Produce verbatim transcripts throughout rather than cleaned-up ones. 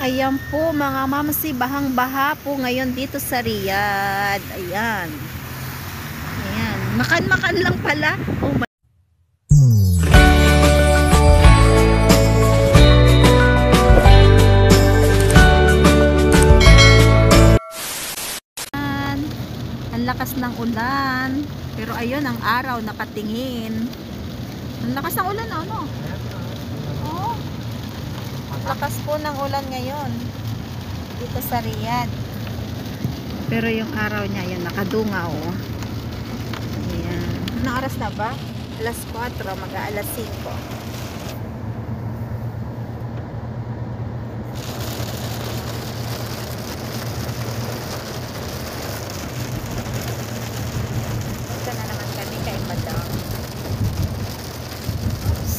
Ayan po mga mamsi, bahang-baha po ngayon dito sa Riyadh. Ayan. Ayan. Makan-makan lang pala. Oh my God. Ang lakas ng ulan. Pero ayun, ang araw nakatingin. Ang lakas ng ulan, ano? Oh. Ang lakas po ng ulan ngayon dito sa Riyadh. Pero yung araw niya, yan, nakadungaw. Ayan. Anong oras na ba? alas kwatro, mag-aalas singko. Ito na naman kami kay Madam. Oops.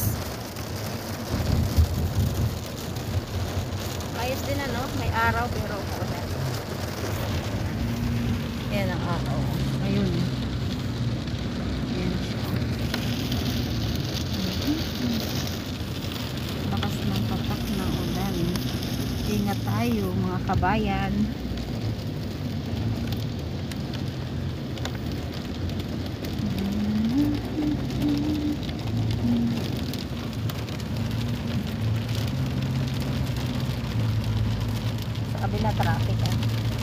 Ayos din ano, may araw pero ulan. Yan ang araw. Ayun. Yan siya. Lakas ng patak ng ulan. Ingat tayo mga kabayan. Sa kabila traffic ah.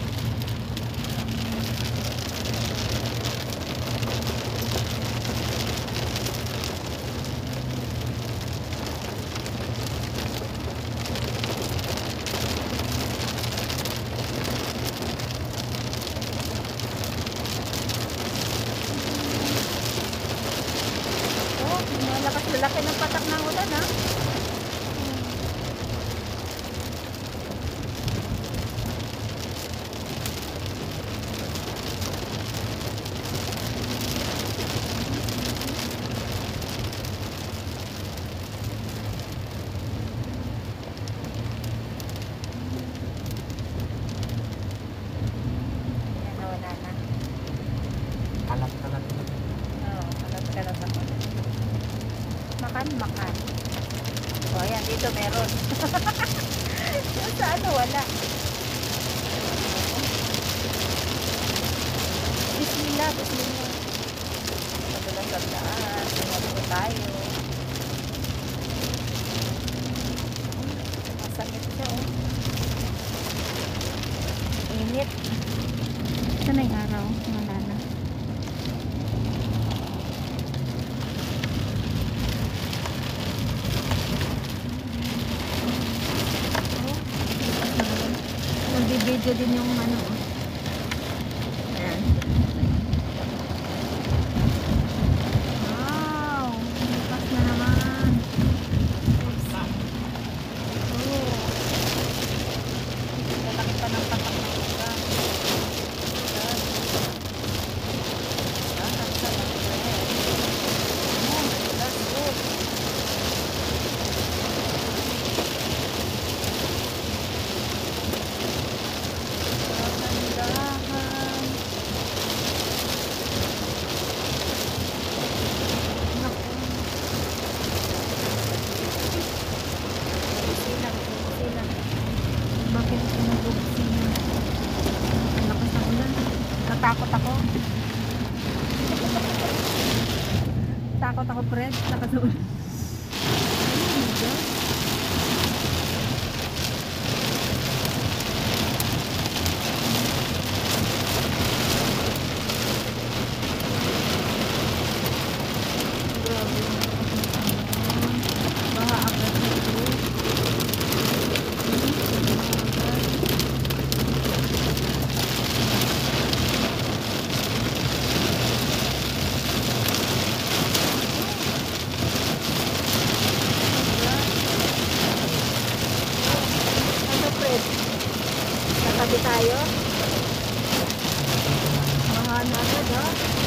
Malakas lalaki ng patak ng ulan ha. Ayan, nawala na. Kalat-kalat. Oo, kalat-kalat ako. Makan, makan. O, ayan, dito meron. Yung sa ano, wala. Bismillah, bismillah. Madulas ang daan. Tingnan po tayo. Masakit siya, oh. Init. Ito na yung araw. Wala na. Nag-video din yung ano. Ayan. Wow! Lipas na naman. Oh. Lalaki pa ng patak ng ulan. Ayan. Ah, nasa lang ito eh. Oh, that's good. Bakit pinag-buksin na? Ang lakas ng ulan. Natakot ako. Takot ako, Fred. Lakas ng ulan. Oh my God. Grabe. Baha agad nito. Ano, Fred? Natabi tayo? Baha na agad, ha?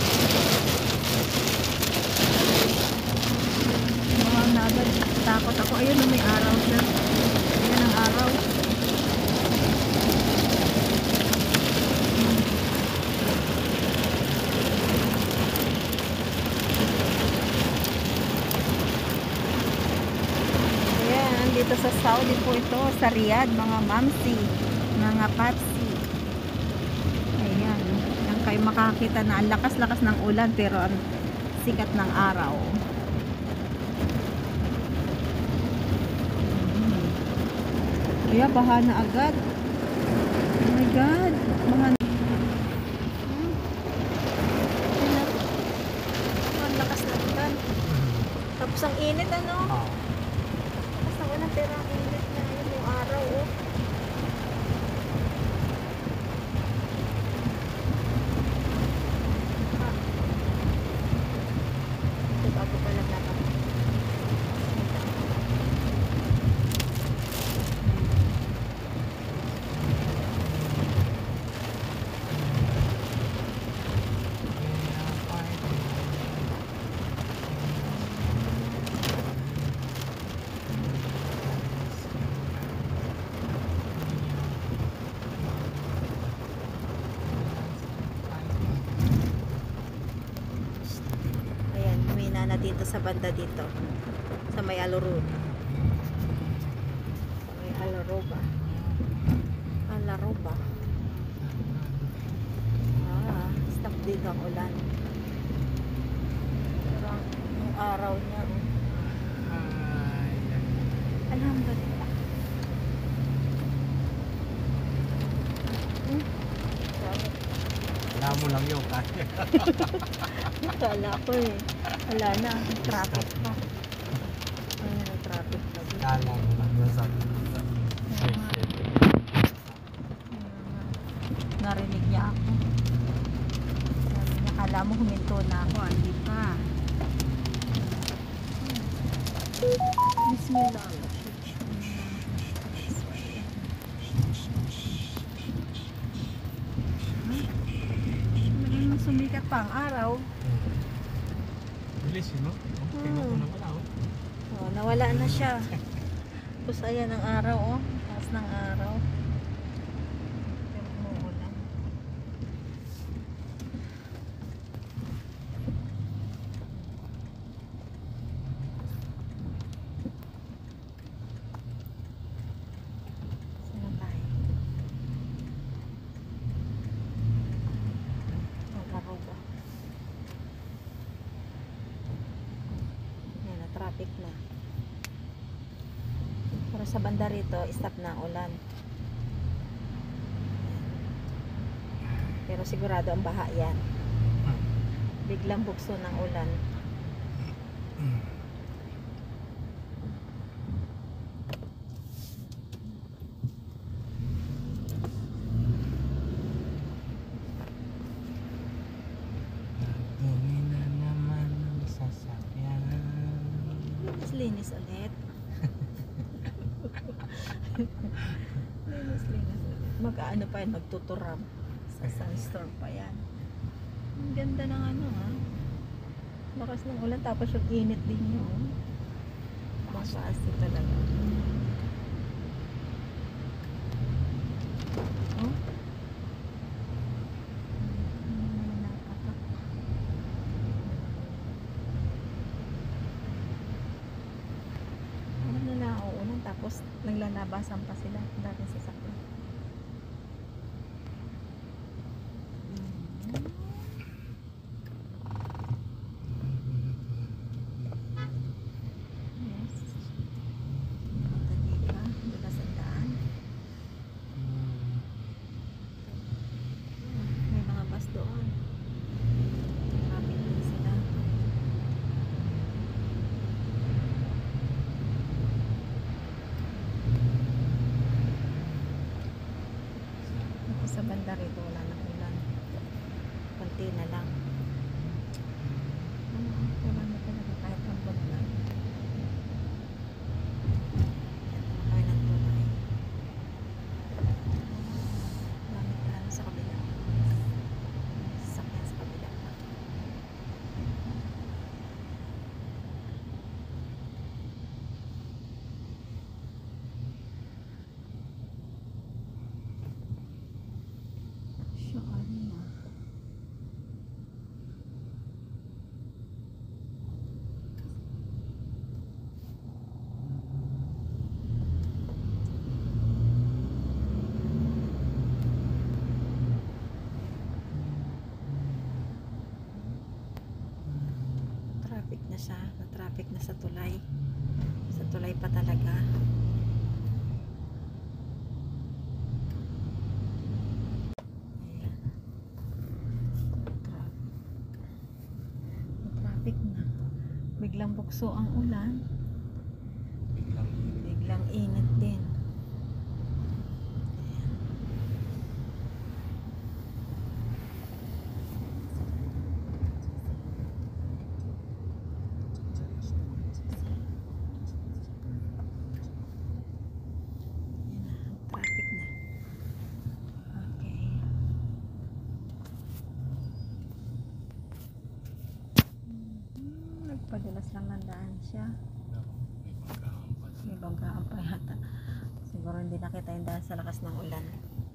Baha na agad. Takot ako. Ayun, may araw siya. Ayan ang araw. Ayan, dito sa Saudi po ito, sa Riyadh, mga mamsi, mga papsi. Ayan, yan kayo makakita na ang lakas-lakas ng ulan pero ang sikat ng araw. Hmm. Kaya baha na agad. Oh my God, baha na. Hmm. Ayan, ang lakas ng ulan. Tapos ang init, ano? Lakas ng ulan pero ang init na yun yung araw, oh. Bago pa lang naman. Na dito sa banda dito sa may Aloro sa may Alaroba Alaroba ah, stop dito ang ulan pero ang araw niya oh. Alhamdulillah. Hmm? Wala mo lang yun kaya. Kala ko eh. Wala na. Traffic pa. Ayun, ang traffic pa. Kala mo lang yun sa narinig niya ako. Sabi niya, kala mo huminto na ako. Hindi pa. Bismillah. Huh? Sumikat pa ang araw. Bilis yun, no? Tingnan ko na wala, oh. Oh, nawala na siya. Tapos ayan ang araw, oh. Taas ng araw. Pero umuulan. Saan tayo? Maglaro ba? Traffic na. Pero sa banda rito, stop na ang ulan. Pero sigurado ang baha yan. Biglang bukso ng ulan. Linis ulit. linis, linis ulit. Mag-ano pa yan, magtuturam. Sa sunstorm pa yan. Ang ganda ng ano ha. Lakas ng ulan tapos yung init din yun. Makaasi talaga. Oh? Tapos naglalabasan pa sila dati sa sakyan. Yes. Tadi ka, dulas ang daan. May mga bus doon. Marami din sila. tulay pa talaga. Ayan. Tra- Traffic na. Biglang bukso ang ulan. Biglang Biglang init din. Traffic na. Okay. Hmm, nagpadulas lang ng daan siya. may pagkakampas. May banggaan pa yata. Siguro hindi nakita yung dahil sa lakas ng ulan.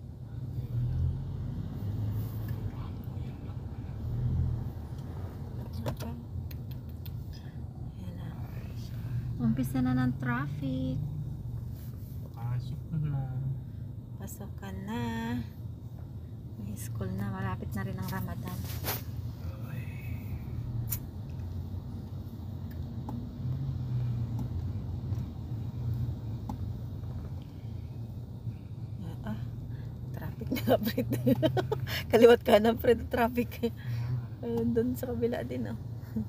Okay. Ayan na. Umpisa na ng traffic. Pasok na. Pasok ka na. May school na. Malapit na rin ang Ramadan. Ah, traffic na Fred. Kaliwat kanan Fred, traffic. Ayun, doon sa kabila din oh.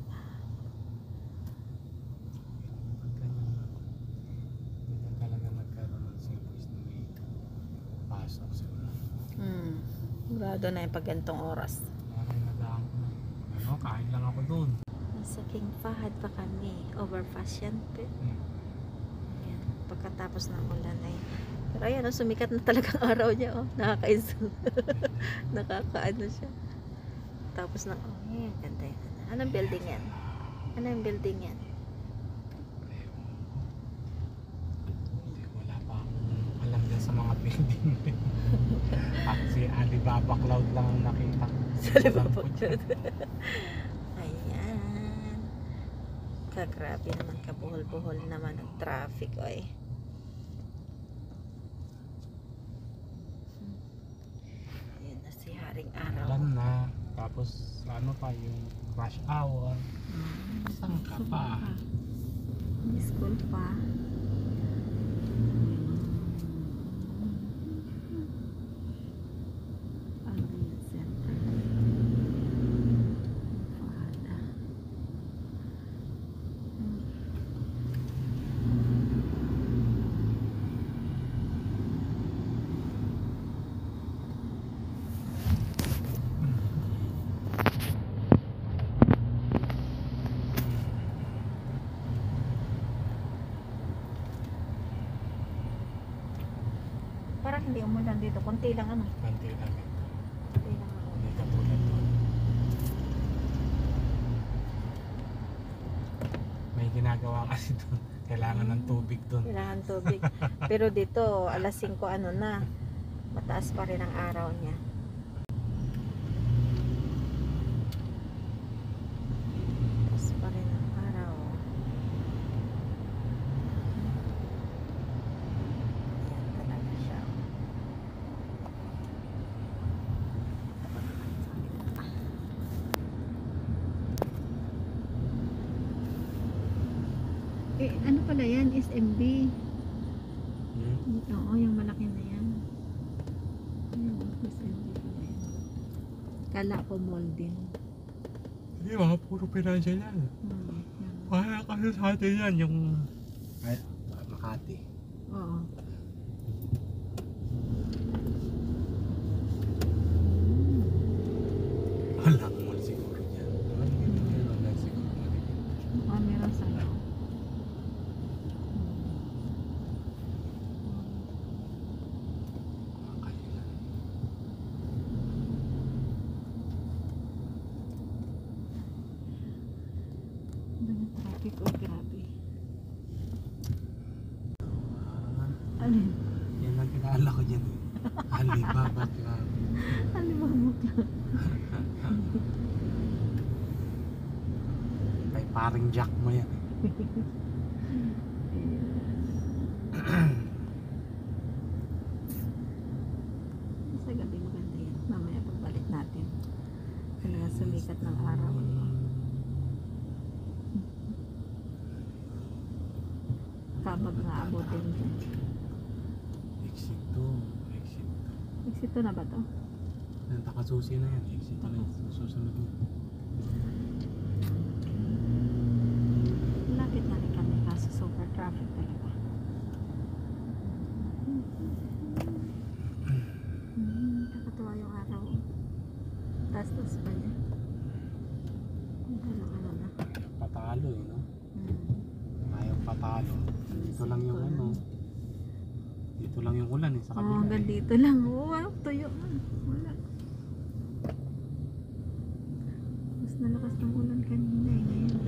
Hindi talaga nagkaroon ng service na may pasok sila. Hmm. Sigurado na yung pag gantong oras. Maraming nag-aam ko. Ano, kain lang ako doon. Nasa King Fahad pa kami. Overpass yan. Pe. Hmm. Ayan. Pagkatapos ng ulan ay. Pero ayan, oh, sumikat na talagang araw niya. Oh. Nakakaiso. Nakakaano siya. Tapos na, oh, ayan, ganda yan. Anong building yan? Ano yung building yan? Hindi, wala pa akong alam yan sa mga building. At si Alibaba Cloud lang ang nakita ko. Sa Alibaba Cloud. Ayan. Kagrabe naman, kabuhol-buhol naman ang traffic, oy. Ayan na si Haring Araw. Alam na. Tapos ano pa yung rush hour. Saan ka pa? May school pa. Alvin Center. Fahada. Parang hindi umulan dito. Kunti lang ano. Kanti lang eh. Kunti lang ako. Hindi katulad doon. May ginagawa kasi doon. Kailangan ng tubig doon. Kailangan tubig. Pero dito, alas singko ano na. Mataas pa rin ang araw niya. Mataas pa rin ang araw. Ayan talaga siya. Eh, ano pala yan? S M B. Hmm? Oo, yung malaki na yan. Ayun, S M B pala yan. Kala ko mall din. Hindi mga puro financial yan. Hmm, yan. Para kasi sa atin yan yung ay, Makati. Oo. Walang mall siguro dyan. Meron lang siguro. Mukha meron sa'yo. Kanila. Dami traffic. Oh, grabe. Ah, Alin? yan ang kilala ko dyan eh. Alibaba Cloud. Alin ba mo ka? Kay paring Jack mo yan eh. Sa gabi maganda yan. Mamaya pagbalik natin. Kaya sumikat ng araw. kabag na abutin dyan. Exit two. Exit two. Exit two na ba to? Yan, takasusi na yan. Exit two na yan. Susunod mo. Lapit na rin kami kaso super traffic talaga. Hmm, kakatuwa yung araw. Tas-tas pa niya. Ano, ano na. Patalo eh, no? Hmm. Ayaw patalo. Dito lang yung ano. Dito lang yung ulan eh, sa Oh, kabila hanggang eh. dito lang. Oh, wow, tuyo man. Wala. Mas nalakas ng ulan kanina eh. Ngayon